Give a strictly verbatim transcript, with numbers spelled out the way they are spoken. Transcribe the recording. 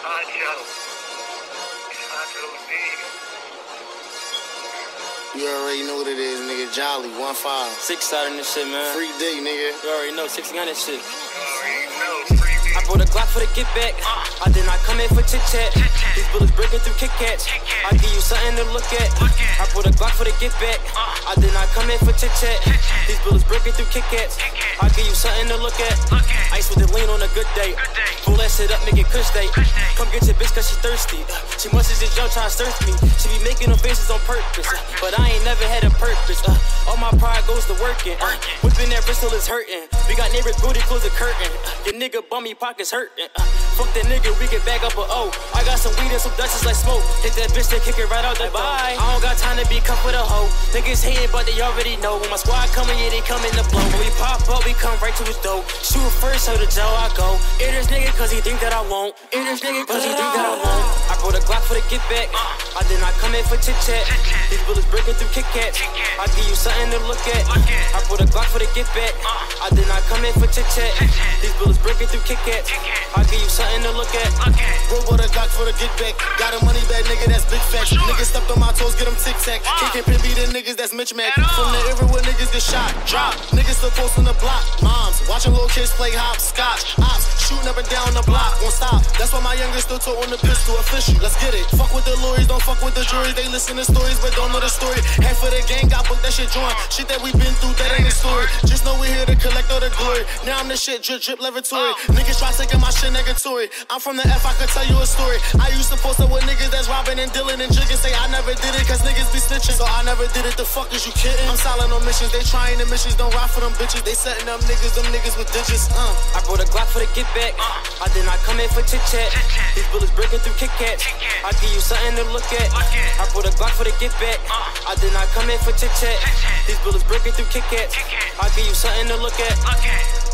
You already know what it is, nigga. Jolly, one five. Six side in this shit, man. Free D, nigga. You already know, sixty on this shit. You know, I brought a Glock for the get back. I did not come in for chit chat. These bullets breaking through Kit Kats. I give you something to look at. I brought a Glock for the get back. I did not come in for chit chat. These bullets breaking through Kit Kats. I give you something to look at. Ice with the lean on a good day. Pull that shit up, make it kush day. Come get your bitch cause she thirsty. She must have just young trying to search me. She be making them faces on purpose. But I ain't never had a purpose. Uh, all my pride goes to working. Uh, whipping that Bristol is hurting. We got neighbors booty, close the curtain. Uh, your nigga bummy pockets hurting. Uh, fuck that nigga, we can back up a O. I got some weed and some Dutchess like smoke. Hit that bitch, they kick it right out the bye. I don't got time to be cuffed with a hoe. Niggas hating, but they already know. When my squad coming, yeah, they coming to blow. When we pop up, we come right to his dope. Shoot first, so the jail I go. It is nigga, cause he think that I won't. It is nigga, cause he think that I won't. I brought a Glock for the get back. I did not come in for chit chat. These bullets breaking through Kit Kats. I give you something to look at. I brought a Glock for the get back. I did not come in for chit chat. These bullets breaking through Kit Kats. I give you something to look at. Bro, bought a Glock for the get back. Got a money bag, nigga, that's big facts. Niggas stepped on my toes, get them tic tac. Can't pin me the niggas, that's Mitch Mac. From the era where niggas get shot, drop. Niggas still posting the block. Moms watching little kids play hopscotch. Ops shooting up and down the block, won't stop. That's why my youngest still toting the pistol. Official, let's get it. Fuck with the lawyers, don't fuck with the juries. They listen to stories, but don't know the story. Half of the gang got booked, that shit joint. Shit that we been through, that ain't a story. Just know we here to collect all the glory. Now I'm the shit, drip, drip, lavatory. Niggas try taking my shit negatory. I'm from the F, I could tell you a story. I used to post up with niggas that's robbing and dealing and jigging. Say I never did it, cause niggas be snitching. So I never did it, the fuck is you kidding? I'm silent on missions, they trying the missions. Don't ride for them bitches, they setting up niggas, them niggas with digits. uh. I brought a Glock for the get back. I did not come in for chit chat. These bullets breaking through Kit Kats. I give you something to look at. I brought a Glock for the get back. I did not come in for chit chat. These bullets breaking through Kit Kats. I give you something to look at.